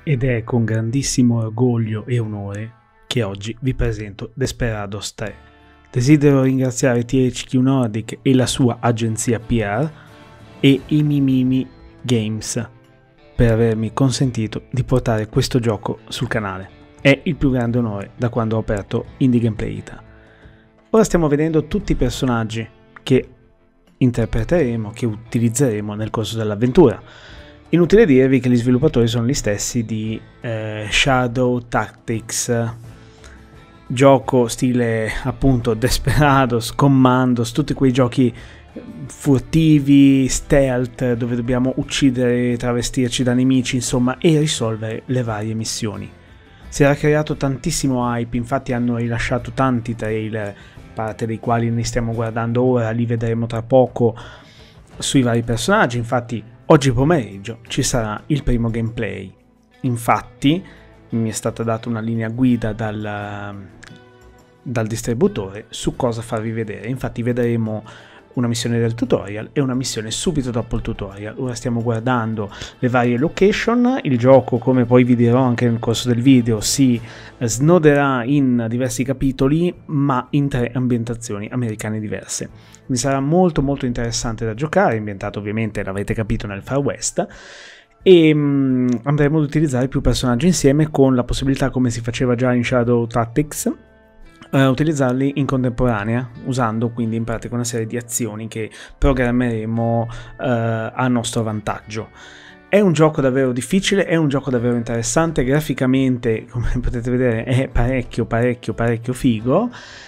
Ed è con grandissimo orgoglio e onore che oggi vi presento Desperados 3. Desidero ringraziare THQ Nordic e la sua agenzia PR e Imimimi Games per avermi consentito di portare questo gioco sul canale. È il più grande onore da quando ho aperto Indie Gameplay Ita. Ora stiamo vedendo tutti i personaggi che interpreteremo, che utilizzeremo nel corso dell'avventura. Inutile dirvi che gli sviluppatori sono gli stessi di Shadow Tactics, gioco stile appunto Desperados, Commandos, tutti quei giochi furtivi, stealth, dove dobbiamo uccidere, travestirci da nemici, insomma, e risolvere le varie missioni. Si era creato tantissimo hype, infatti hanno rilasciato tanti trailer, parte dei quali ne stiamo guardando ora, li vedremo tra poco sui vari personaggi. Infatti oggi pomeriggio ci sarà il primo gameplay. Infatti mi è stata data una linea guida dal distributore su cosa farvi vedere. Infatti vedremo una missione del tutorial e una missione subito dopo il tutorial. Ora stiamo guardando le varie location. Il gioco, come poi vi dirò anche nel corso del video, si snoderà in diversi capitoli, ma in 3 ambientazioni americane diverse. Mi sarà molto interessante da giocare, ambientato ovviamente, l'avete capito, nel Far West, e andremo ad utilizzare più personaggi insieme, con la possibilità, come si faceva già in Shadow Tactics, utilizzarli in contemporanea, usando quindi in pratica una serie di azioni che programmeremo a nostro vantaggio. È un gioco davvero difficile, è un gioco davvero interessante, graficamente, come potete vedere, è parecchio figo,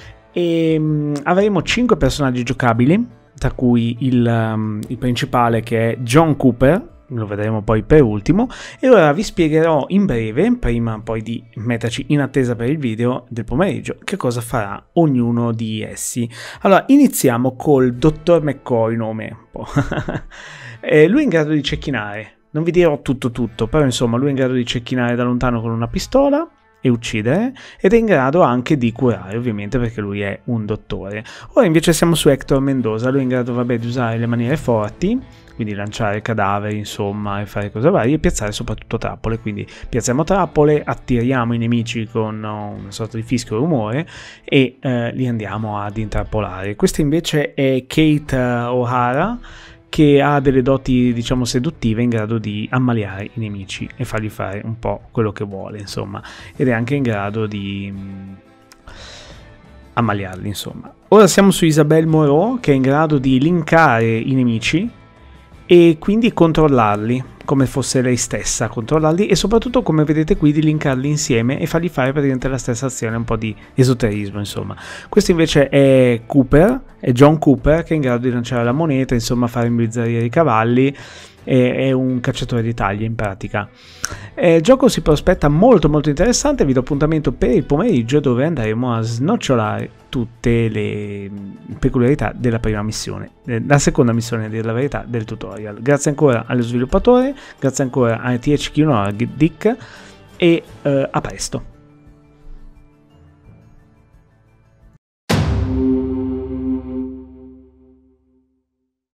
e avremo 5 personaggi giocabili, tra cui il principale, che è John Cooper, lo vedremo poi per ultimo, e ora vi spiegherò in breve, prima poi di metterci in attesa per il video del pomeriggio, che cosa farà ognuno di essi. Allora, iniziamo col Dottor McCoy, nome un po'. Lui è in grado di cecchinare, non vi dirò tutto, però insomma lui è in grado di cecchinare da lontano con una pistola e uccidere, ed è in grado anche di curare, ovviamente, perché lui è un dottore. Ora invece siamo su Hector Mendoza. Lui è in grado, di usare le maniere forti, quindi lanciare cadaveri, insomma, e fare cose varie, e piazzare soprattutto trappole. Quindi piazziamo trappole, attiriamo i nemici con una sorta di fischio rumore e li andiamo ad intrappolare. Questa invece è Kate O'Hara, che ha delle doti, diciamo, seduttive, in grado di ammaliare i nemici e fargli fare un po' quello che vuole, insomma, ed è anche in grado di ammaliarli, insomma. Ora siamo su Isabelle Moreau, che è in grado di linkare i nemici e quindi controllarli, come fosse lei stessa, controllarli, e soprattutto, come vedete qui, di linkarli insieme e fargli fare praticamente la stessa azione, un po' di esoterismo, insomma. Questo invece è Cooper, è John Cooper, che è in grado di lanciare la moneta, insomma, fare imbizzarire i cavalli, è un cacciatore di taglie in pratica. Il gioco si prospetta molto interessante. Vi do appuntamento per il pomeriggio, dove andremo a snocciolare tutte le peculiarità della prima missione, la seconda missione, a dire la verità, del tutorial. Grazie ancora allo sviluppatore, grazie ancora a THQ Nordic, e a presto.